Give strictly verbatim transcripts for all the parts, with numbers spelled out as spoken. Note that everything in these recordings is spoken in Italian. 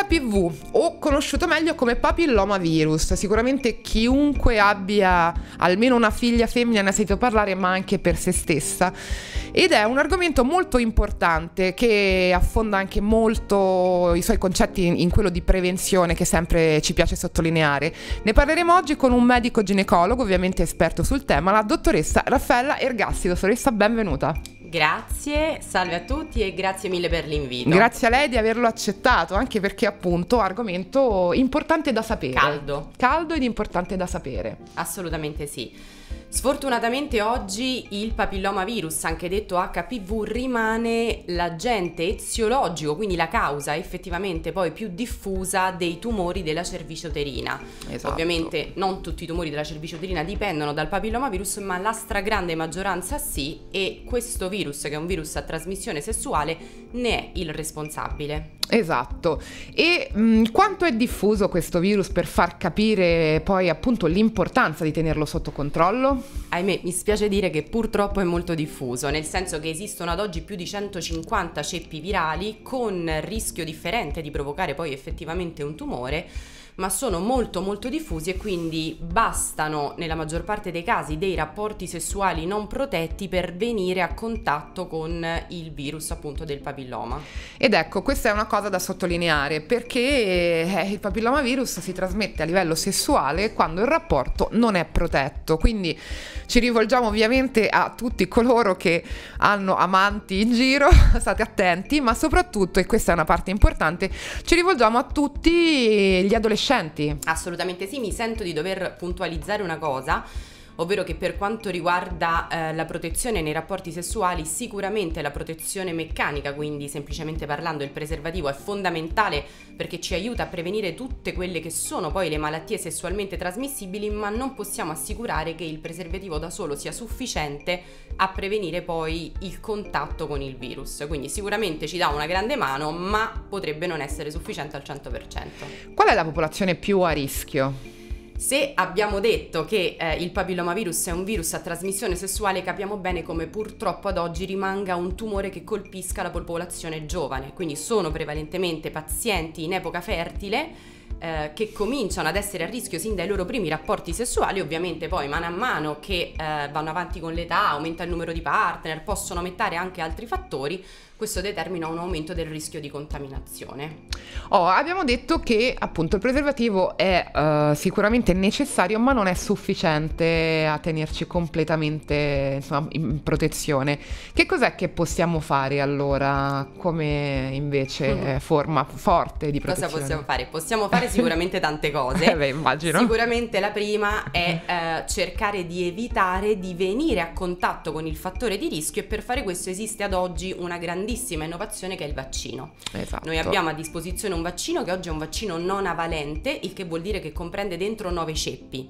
H P V, o conosciuto meglio come papillomavirus, sicuramente chiunque abbia almeno una figlia femmina ne ha sentito parlare, ma anche per se stessa, ed è un argomento molto importante che affonda anche molto i suoi concetti in, in quello di prevenzione, che sempre ci piace sottolineare. Ne parleremo oggi con un medico ginecologo, ovviamente esperto sul tema, la dottoressa Raffaella Ergassi. Dottoressa, benvenuta. Grazie, salve a tutti e grazie mille per l'invito. Grazie a lei di averlo accettato, anche perché appunto argomento importante da sapere. Caldo. Caldo ed importante da sapere. Assolutamente sì. Sfortunatamente oggi il papillomavirus, anche detto H P V, rimane l'agente eziologico, quindi la causa effettivamente poi più diffusa dei tumori della cervice uterina. Esatto. Ovviamente non tutti i tumori della cervice uterina dipendono dal papillomavirus, ma la stragrande maggioranza sì, e questo virus, che è un virus a trasmissione sessuale, ne è il responsabile. Esatto. E mh, quanto è diffuso questo virus, per far capire poi appunto l'importanza di tenerlo sotto controllo? Ahimè, mi spiace dire che purtroppo è molto diffuso, nel senso che esistono ad oggi più di centocinquanta ceppi virali con rischio differente di provocare poi effettivamente un tumore, ma sono molto molto diffusi e quindi bastano nella maggior parte dei casi dei rapporti sessuali non protetti per venire a contatto con il virus appunto del papilloma. Ed ecco, questa è una cosa da sottolineare, perché eh, il papillomavirus si trasmette a livello sessuale quando il rapporto non è protetto, quindi ci rivolgiamo ovviamente a tutti coloro che hanno amanti in giro, state attenti, ma soprattutto, e questa è una parte importante, ci rivolgiamo a tutti gli adolescenti. Assolutamente sì, mi sento di dover puntualizzare una cosa, ovvero che per quanto riguarda eh, la protezione nei rapporti sessuali, sicuramente la protezione meccanica, quindi semplicemente parlando il preservativo, è fondamentale perché ci aiuta a prevenire tutte quelle che sono poi le malattie sessualmente trasmissibili, ma non possiamo assicurare che il preservativo da solo sia sufficiente a prevenire poi il contatto con il virus. Quindi sicuramente ci dà una grande mano, ma potrebbe non essere sufficiente al cento per cento. Qual è la popolazione più a rischio? Se abbiamo detto che eh, il papillomavirus è un virus a trasmissione sessuale, capiamo bene come purtroppo ad oggi rimanga un tumore che colpisca la popolazione giovane, quindi sono prevalentemente pazienti in epoca fertile eh, che cominciano ad essere a rischio sin dai loro primi rapporti sessuali. Ovviamente poi mano a mano che eh, vanno avanti con l'età, aumenta il numero di partner, possono aumentare anche altri fattori. Questo determina un aumento del rischio di contaminazione. Oh, abbiamo detto che appunto il preservativo è uh, sicuramente necessario, ma non è sufficiente a tenerci completamente, insomma, in protezione. Che cos'è che possiamo fare allora come invece mm-hmm. forma forte di protezione? Cosa possiamo fare? Possiamo fare sicuramente tante cose. eh beh, immagino. Sicuramente la prima è eh, cercare di evitare di venire a contatto con il fattore di rischio, e per fare questo esiste ad oggi una grandissima innovazione che è il vaccino. Esatto. Noi abbiamo a disposizione un vaccino che oggi è un vaccino non avalente, il che vuol dire che comprende dentro nove ceppi.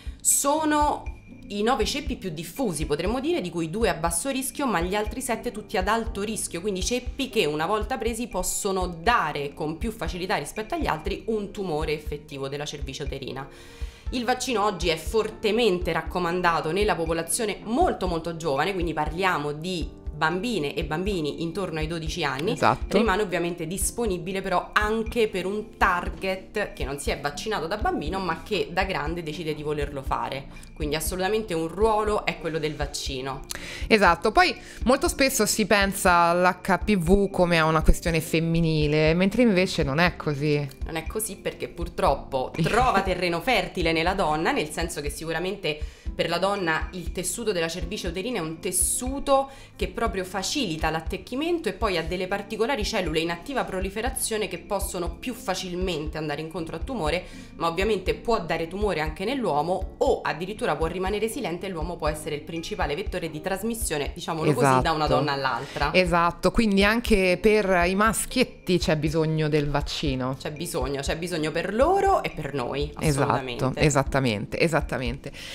Sono i nove ceppi più diffusi, potremmo dire, di cui due a basso rischio, ma gli altri sette tutti ad alto rischio, quindi ceppi che una volta presi possono dare con più facilità rispetto agli altri un tumore effettivo della cervice uterina. Il vaccino oggi è fortemente raccomandato nella popolazione molto molto giovane, quindi parliamo di bambine e bambini intorno ai dodici anni. Esatto. Rimane ovviamente disponibile però anche per un target che non si è vaccinato da bambino ma che da grande decide di volerlo fare, quindi assolutamente un ruolo è quello del vaccino. Esatto. Poi molto spesso si pensa all'H P V come a una questione femminile, mentre invece non è così. Non è così, perché purtroppo trova terreno fertile nella donna, nel senso che sicuramente per la donna il tessuto della cervice uterina è un tessuto che proprio facilita l'attecchimento e poi ha delle particolari cellule in attiva proliferazione che possono più facilmente andare incontro al tumore, ma ovviamente può dare tumore anche nell'uomo, o addirittura può rimanere silente e l'uomo può essere il principale vettore di trasmissione, diciamolo Esatto. così, da una donna all'altra. Esatto, quindi anche per i maschietti c'è bisogno del vaccino. C'è bisogno, c'è bisogno per loro e per noi, assolutamente. Esatto, esattamente, esattamente. Anche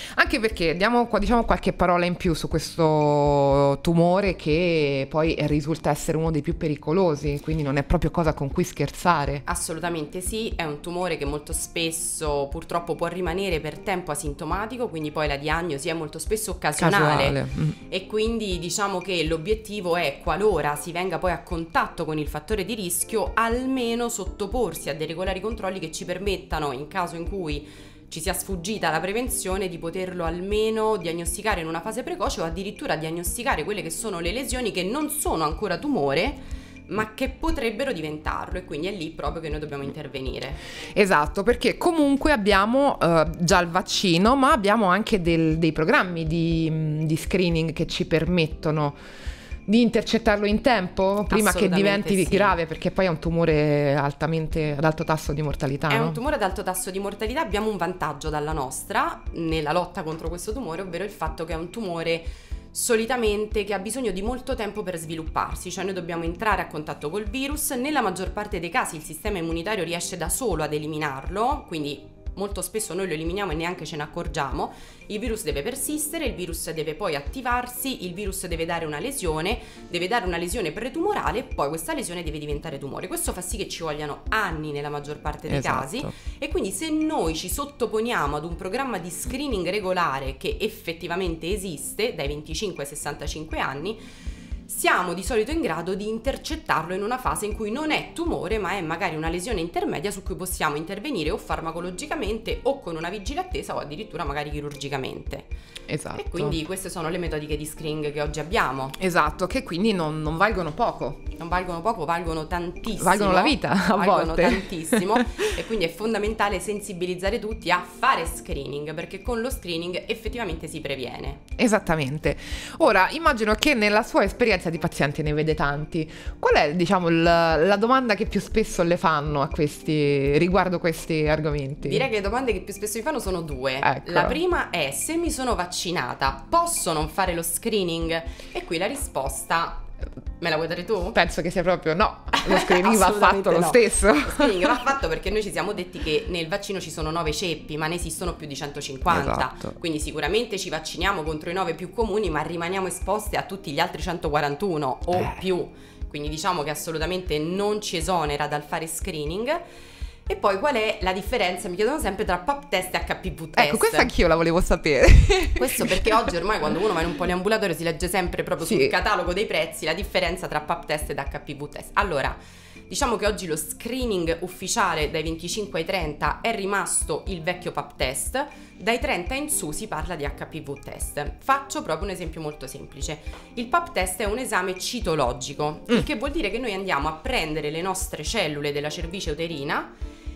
perché diamo qua- diciamo qualche parola in più su questo tumore che poi risulta essere uno dei più pericolosi, quindi non è proprio cosa con cui scherzare. Assolutamente sì, è un tumore che molto spesso purtroppo può rimanere per tempo asintomatico, quindi poi la diagnosi è molto spesso occasionale. Casuale. Mm. E quindi diciamo che l'obiettivo è, qualora si venga poi a contatto con il fattore di rischio, almeno sottoporsi a dei regolari controlli che ci permettano, in caso in cui ci sia sfuggita la prevenzione, di poterlo almeno diagnosticare in una fase precoce o addirittura diagnosticare quelle che sono le lesioni che non sono ancora tumore ma che potrebbero diventarlo, e quindi è lì proprio che noi dobbiamo intervenire. Esatto, perché comunque abbiamo uh, già il vaccino, ma abbiamo anche del, dei programmi di, di screening che ci permettono di intercettarlo in tempo prima che diventi sì. grave, perché poi è un tumore altamente ad alto tasso di mortalità. È no? un tumore ad alto tasso di mortalità. Abbiamo un vantaggio dalla nostra nella lotta contro questo tumore, ovvero il fatto che è un tumore solitamente che ha bisogno di molto tempo per svilupparsi, cioè noi dobbiamo entrare a contatto col virus. Nella maggior parte dei casi il sistema immunitario riesce da solo ad eliminarlo, quindi molto spesso noi lo eliminiamo e neanche ce ne accorgiamo. Il virus deve persistere, il virus deve poi attivarsi, il virus deve dare una lesione, deve dare una lesione pretumorale e poi questa lesione deve diventare tumore. Questo fa sì che ci vogliano anni nella maggior parte dei esatto. casi, e quindi se noi ci sottoponiamo ad un programma di screening regolare che effettivamente esiste dai venticinque ai sessantacinque anni, siamo di solito in grado di intercettarlo in una fase in cui non è tumore ma è magari una lesione intermedia su cui possiamo intervenire o farmacologicamente o con una vigile attesa o addirittura magari chirurgicamente. Esatto. E quindi queste sono le metodiche di screening che oggi abbiamo. Esatto, che quindi non, non valgono poco. Non valgono poco, valgono tantissimo. Valgono la vita a valgono volte. tantissimo e quindi è fondamentale sensibilizzare tutti a fare screening, perché con lo screening effettivamente si previene. Esattamente. Ora, immagino che nella sua esperienza di pazienti ne vede tanti. Qual è, diciamo, la, la domanda che più spesso le fanno a questi, riguardo questi argomenti? Direi che le domande che più spesso mi fanno sono due. Ecco. La prima è: se mi sono vaccinata, posso non fare lo screening? E qui la risposta... me la vuoi dare tu? Penso che sia proprio no, lo screening va fatto lo no. stesso. Lo screening va fatto perché noi ci siamo detti che nel vaccino ci sono nove ceppi, ma ne esistono più di centocinquanta. Esatto. Quindi sicuramente ci vacciniamo contro i nove più comuni, ma rimaniamo esposti a tutti gli altri centoquarantuno o eh. più. Quindi diciamo che assolutamente non ci esonera dal fare screening. E poi qual è la differenza? Mi chiedono sempre tra pap test e acca pi vu test. Ecco, questa anch'io la volevo sapere. Questo perché oggi ormai quando uno va in un poliambulatorio si legge sempre proprio sì. sul catalogo dei prezzi la differenza tra pap test ed acca pi vu test. Allora, diciamo che oggi lo screening ufficiale dai venticinque ai trenta è rimasto il vecchio pap test, dai trenta in su si parla di acca pi vu test. Faccio proprio un esempio molto semplice. Il pap test è un esame citologico, mm. il che vuol dire che noi andiamo a prendere le nostre cellule della cervice uterina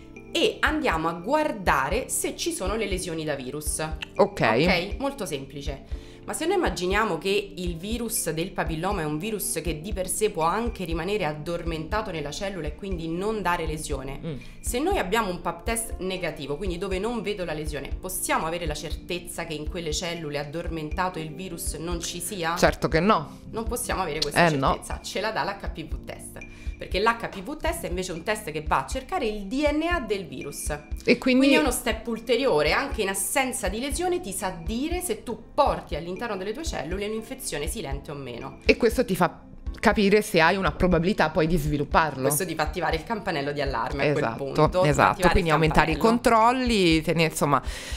e andiamo a guardare se ci sono le lesioni da virus. Ok. Ok, molto semplice. Ma se noi immaginiamo che il virus del papilloma è un virus che di per sé può anche rimanere addormentato nella cellula e quindi non dare lesione, mm. se noi abbiamo un pap test negativo, quindi dove non vedo la lesione, possiamo avere la certezza che in quelle cellule addormentato il virus non ci sia? Certo che no. Non possiamo avere questa eh, certezza, no. Ce la dà l'acca pi vu test. Perché l'acca pi vu test è invece un test che va a cercare il D N A del virus. E quindi... quindi è uno step ulteriore, anche in assenza di lesione ti sa dire se tu porti all'interno delle tue cellule un'infezione silente o meno. E questo ti fa capire se hai una probabilità poi di svilupparlo. Questo ti fa attivare il campanello di allarme esatto, a quel punto. Esatto, quindi aumentare i controlli, tenere, insomma...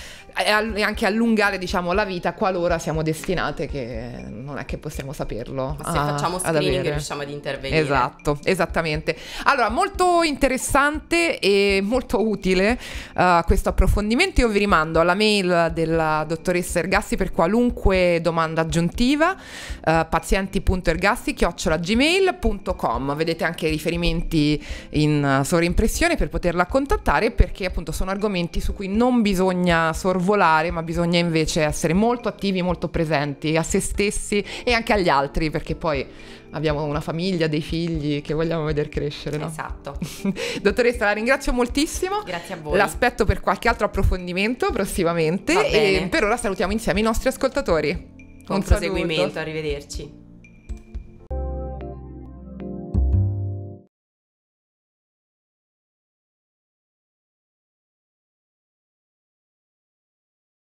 e anche allungare, diciamo, la vita qualora siamo destinate, che non è che possiamo saperlo. Se a, facciamo screening riusciamo ad intervenire. Esatto, esattamente. Allora, molto interessante e molto utile uh, questo approfondimento. Io vi rimando alla mail della dottoressa Ergassi per qualunque domanda aggiuntiva, uh, pazienti punto ergassi chiocciola gmail punto com. Vedete anche i riferimenti in uh, sovraimpressione per poterla contattare, perché appunto sono argomenti su cui non bisogna sorvolare volare, ma bisogna invece essere molto attivi, molto presenti a se stessi e anche agli altri, perché poi abbiamo una famiglia, dei figli che vogliamo vedere crescere, no? Esatto. Dottoressa, la ringrazio moltissimo. Grazie a voi. L'aspetto per qualche altro approfondimento prossimamente. Va bene. E per ora salutiamo insieme i nostri ascoltatori. Buon proseguimento, arrivederci.